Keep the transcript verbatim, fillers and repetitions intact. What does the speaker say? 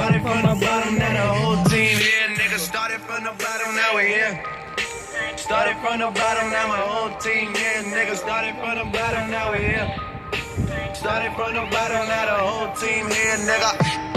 Started from the bottom, now the whole team here. Nigga, started from the bottom, now we here. Started from the bottom, now my whole team here. Nigga, started from the bottom, now we here. Started from the bottom, now the whole team here, nigga.